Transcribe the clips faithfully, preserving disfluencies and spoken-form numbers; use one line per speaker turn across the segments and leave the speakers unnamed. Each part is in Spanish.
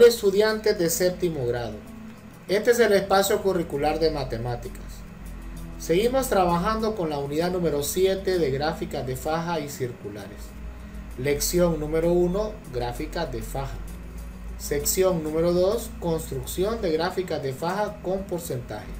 Hola estudiantes de séptimo grado, este es el espacio curricular de matemáticas. Seguimos trabajando con la unidad número siete de gráficas de faja y circulares. Lección número uno, gráficas de faja. Sección número dos, construcción de gráficas de faja con porcentaje.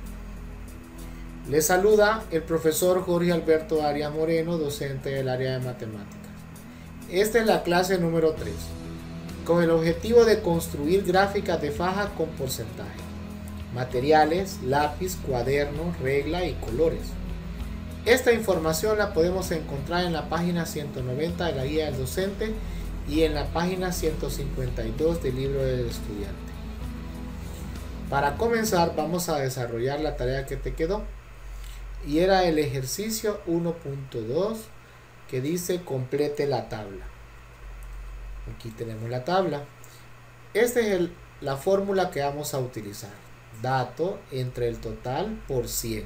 Les saluda el profesor Jorge Alberto Arias Moreno, docente del área de matemáticas. Esta es la clase número tres, con el objetivo de construir gráficas de faja con porcentaje. Materiales, lápiz, cuaderno, regla y colores. Esta información la podemos encontrar en la página ciento noventa de la guía del docente y en la página ciento cincuenta y dos del libro del estudiante. Para comenzar vamos a desarrollar la tarea que te quedó y era el ejercicio uno punto dos que dice complete la tabla. Aquí tenemos la tabla. Esta es el, la fórmula que vamos a utilizar. Dato entre el total por cien.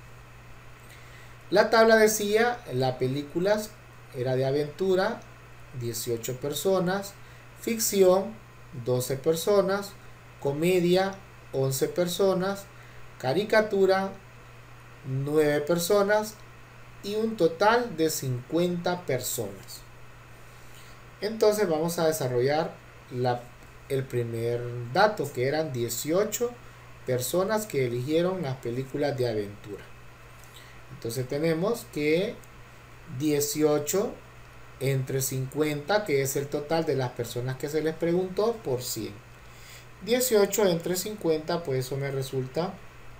La tabla decía, la película era de aventura, dieciocho personas, ficción, doce personas, comedia, once personas, caricatura, nueve personas y un total de cincuenta personas. Entonces vamos a desarrollar la, el primer dato, que eran dieciocho personas que eligieron las películas de aventura. Entonces tenemos que dieciocho entre cincuenta, que es el total de las personas que se les preguntó, por cien. dieciocho entre cincuenta, pues eso me resulta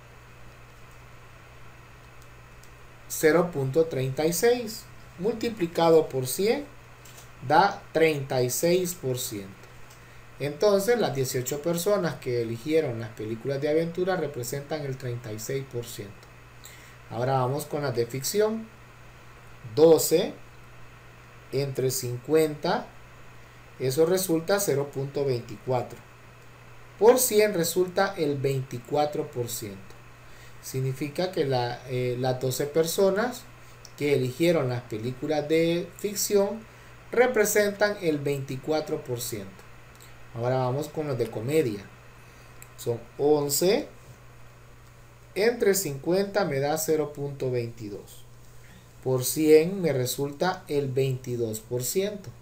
cero punto treinta y seis. Multiplicado por cien da treinta y seis por ciento. Entonces las dieciocho personas que eligieron las películas de aventura representan el treinta y seis por ciento. Ahora vamos con las de ficción. doce entre cincuenta, eso resulta cero punto veinticuatro. Por cien resulta el veinticuatro por ciento. Significa que la, eh, las doce personas que eligieron las películas de ficción representan el veinticuatro por ciento. Ahora vamos con los de comedia. Son once entre cincuenta me da cero punto veintidós. Por cien me resulta el veintidós por ciento.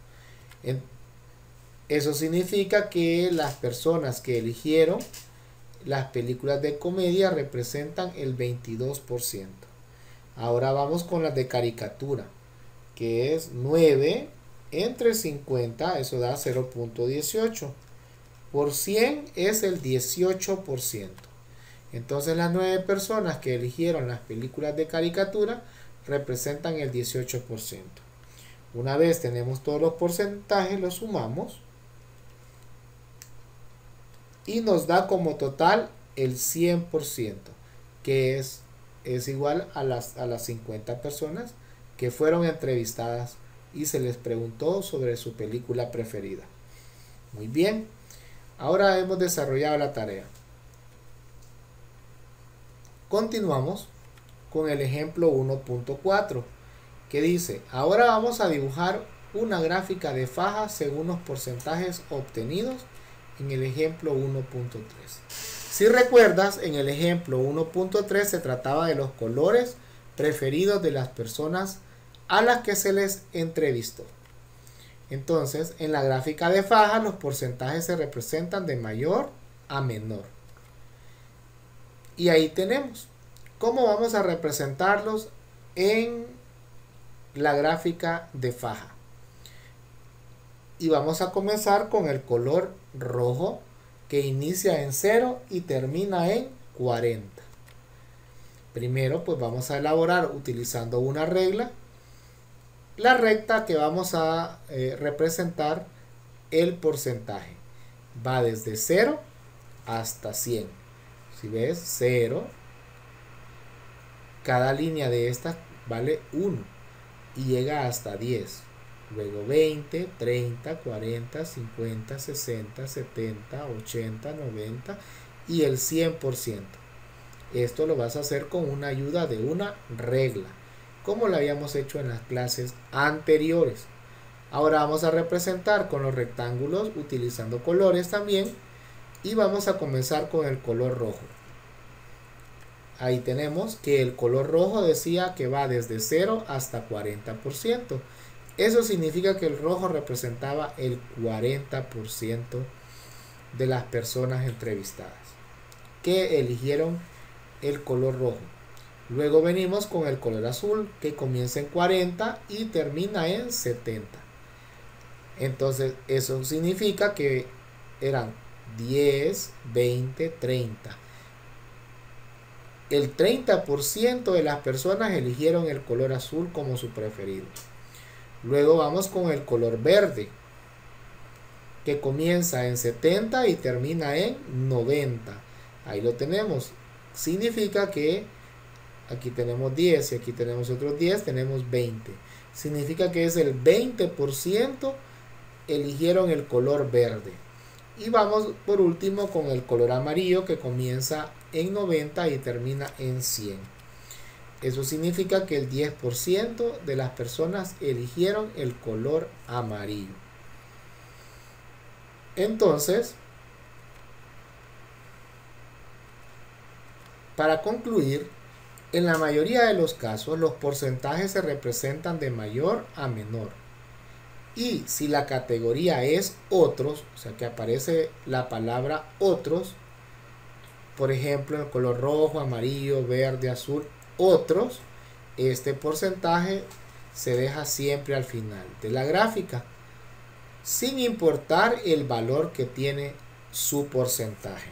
Eso significa que las personas que eligieron las películas de comedia representan el veintidós por ciento. Ahora vamos con las de caricatura, que es nueve entre cincuenta, eso da cero punto dieciocho. Por cien es el dieciocho por ciento. Entonces las nueve personas que eligieron las películas de caricatura representan el dieciocho por ciento. Una vez tenemos todos los porcentajes, los sumamos y nos da como total el cien por ciento, que es, es igual a las, a las cincuenta personas que fueron entrevistadas y se les preguntó sobre su película preferida. Muy bien, ahora hemos desarrollado la tarea. Continuamos con el ejemplo uno punto cuatro, que dice, ahora vamos a dibujar una gráfica de faja según los porcentajes obtenidos en el ejemplo uno punto tres. Si recuerdas, en el ejemplo uno punto tres se trataba de los colores preferidos de las personas a las que se les entrevistó. Entonces, en la gráfica de faja los porcentajes se representan de mayor a menor. Y ahí tenemos cómo vamos a representarlos en la gráfica de faja. Y vamos a comenzar con el color rojo, que inicia en cero y termina en cuarenta. Primero, pues vamos a elaborar utilizando una regla la recta que vamos a eh, representar el porcentaje. Va desde cero hasta cien. Si ves, cero, cada línea de estas vale uno y llega hasta diez. Luego veinte, treinta, cuarenta, cincuenta, sesenta, setenta, ochenta, noventa y el cien por ciento. Esto lo vas a hacer con una ayuda de una regla, como lo habíamos hecho en las clases anteriores. Ahora vamos a representar con los rectángulos utilizando colores también y vamos a comenzar con el color rojo. Ahí tenemos que el color rojo decía que va desde cero hasta cuarenta por ciento. Eso significa que el rojo representaba el cuarenta por ciento de las personas entrevistadas que eligieron el color rojo. Luego venimos con el color azul, que comienza en cuarenta y termina en setenta. Entonces eso significa que eran diez, veinte, treinta. El treinta por ciento de las personas eligieron el color azul como su preferido. Luego vamos con el color verde, que comienza en setenta y termina en noventa. Ahí lo tenemos. Significa que aquí tenemos diez y aquí tenemos otros diez, tenemos veinte. Significa que es el veinte por ciento eligieron el color verde. Y vamos por último con el color amarillo, que comienza en noventa y termina en cien. Eso significa que el diez por ciento de las personas eligieron el color amarillo. Entonces, para concluir, en la mayoría de los casos los porcentajes se representan de mayor a menor. Y si la categoría es otros, o sea que aparece la palabra otros, por ejemplo el color rojo, amarillo, verde, azul, otros, este porcentaje se deja siempre al final de la gráfica, sin importar el valor que tiene su porcentaje.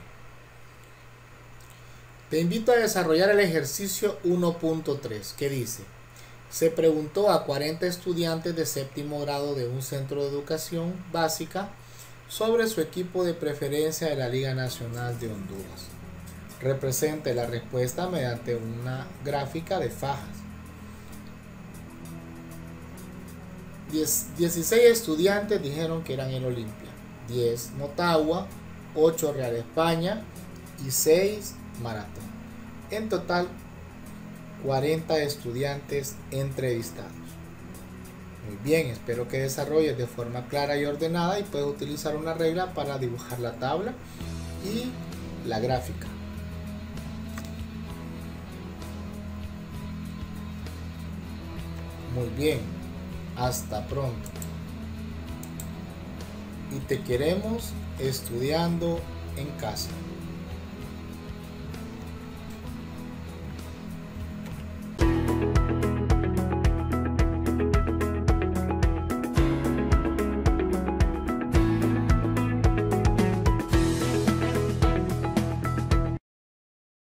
Te invito a desarrollar el ejercicio uno punto tres, que dice: se preguntó a cuarenta estudiantes de séptimo grado de un centro de educación básica sobre su equipo de preferencia de la Liga Nacional de Honduras. Represente la respuesta mediante una gráfica de fajas. dieciséis estudiantes dijeron que eran el Olimpia, diez Motagua, ocho Real España y seis Maratón. En total, cuarenta estudiantes entrevistados. Muy bien, espero que desarrolles de forma clara y ordenada y puedes utilizar una regla para dibujar la tabla y la gráfica. Muy bien, hasta pronto. Y te queremos estudiando en casa.